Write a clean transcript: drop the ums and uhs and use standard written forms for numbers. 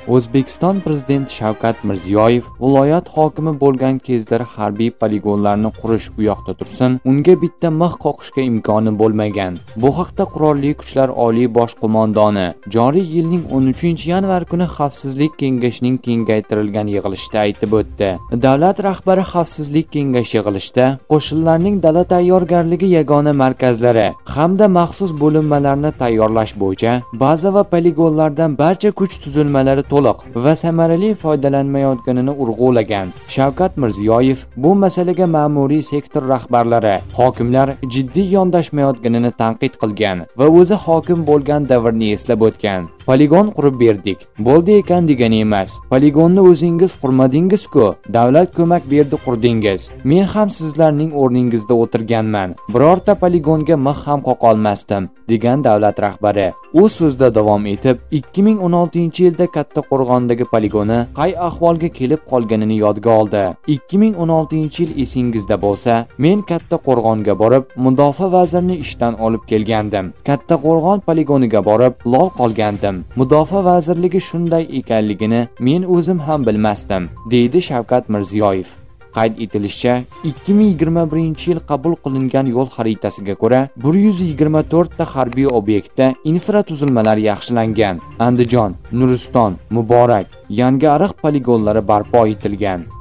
O'zbekiston Prezidenti Shavkat Mirziyoyev viloyat hokimi bo'lgan kezlari harbiy poligonlarni qurish u yoqda tursin, unga bitta mix qoqishga imkoni bo'lmagan. Bu haqda Qurolli Kuchlar Oliy bosh qo'mondoni joriy yilning 13-yanvar kuni Xavfsizlik kengashining kengaytirilgan yig'ilishida aytib o'tdi. Davlat rahbari Xavfsizlik kengashi yig'ilishida qo'shinlarning dala tayyorgarligi yagona markazlari hamda maxsus bo'linmalarni tayyorlash bo'yicha baza va poligonlardan barcha kuch tuzilmalari to'liq va samarali foydalanmayotganini urg'ulagan. Shavkat Mirziyoyev bu masalaga ma'muriy sektor rahbarlari, hokimlar jiddiy yondashmayotganini tanqid qilgan va o'zi hokim bo'lgan davrni eslab o'tgan. Poligon qurib berdik, bo'ldi ekan degani emas. Poligonni o'zingiz qurmadingiz-ku, davlat ko'mak berdi qurdingiz. Men ham sizlarning o'rningizda o'tirganman. Birorta poligonga mix ham qoqa olmasdim, degan davlat rahbari. U so'zda davom etib, 2016-yilda Kattaqo'rg'ondagi poligoni qay ahvolga kelib qolganini yodga oldi. 2016-yil esingizda bo'lsa, men Kattaqo'rg'onga borib, mudofaa vazirini ishdan olib kelgandim. Kattaqo'rg'on poligoniga borib, lol qolgandim. Mudofaa vazirligi shunday ekanligini men o'zim ham bilmasdim, deydi Shavkat Mirziyoyev. Qayd etilishicha, 2021-yil qabul qilingan yo'l xaritasiga ko'ra 124 ta harbiy obyektda infratuzilmalar yaxshilangan. Andijon, Nuriston, Muborak, Yangiariq poligonlari barpo etilgan.